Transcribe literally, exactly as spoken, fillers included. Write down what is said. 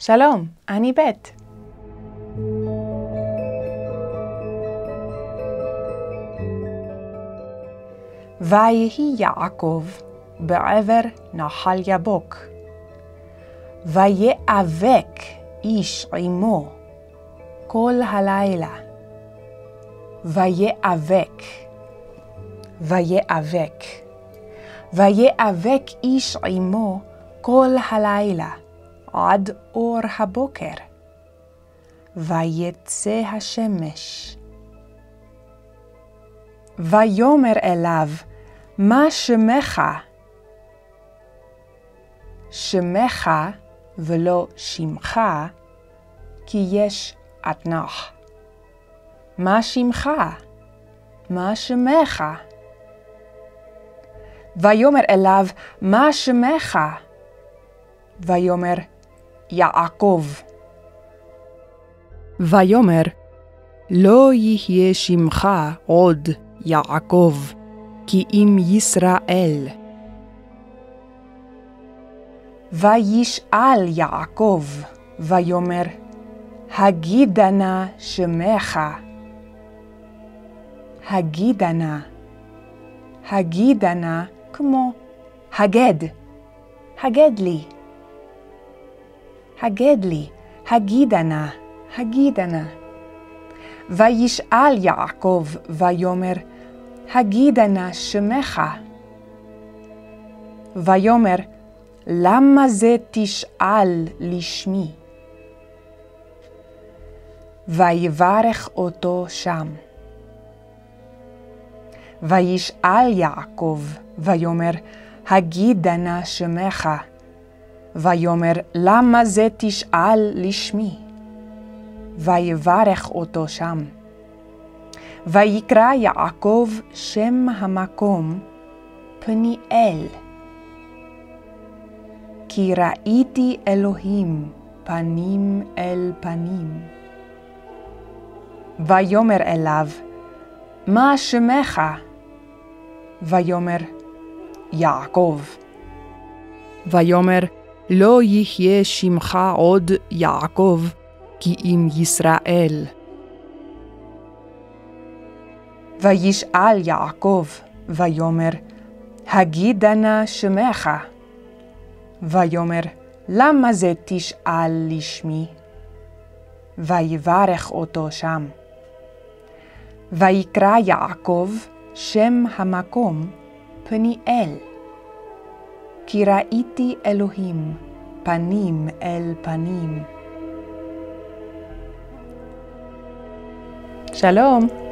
שלום, אני בית. ויהי יעקב בעבר נחל יבוק, ויאבק איש עמו כל הלילה. ויאבק, ויאבק, ויאבק איש עמו כל הלילה עד אור הבוקר. ויצא השמש. ויאמר אליו, מה שמך? שמך ולא שמך, כי יש אתנח. מה שמך? מה שמך? ויאמר אליו, מה שמך? ויאמר, יעקב. ויאמר, לא יהיה שמך עוד יעקב, כי אם ישראל. וישאל יעקב, ויאמר, הגידה נא שמך. הגידה נא, הגידה נא כמו הגד, הגד לי. הגד לי, הגידה נא, הגידה נא. וישאל יעקב, ויאמר, הגידה נא שמך. ויאמר, למה זה תשאל לשמי? ויברך אותו שם. וישאל יעקב, ויאמר, הגידה נא שמך. ויאמר, למה זה תשאל לשמי? ויברך אותו שם. ויקרא יעקב שם המקום פניאל, כי ראיתי אלוהים פנים אל פנים. ויאמר אליו, מה שמך? ויאמר, יעקב. ויאמר, לא יהיה שמך עוד יעקב, כי אם ישראל. וישאל יעקב, ויאמר, הגידה נא שמך. ויאמר, למה זה תשאל לשמי? ויברך אותו שם. ויקרא יעקב שם המקום פניאל, כי ראיתי אלוהים פנים אל פנים. שלום.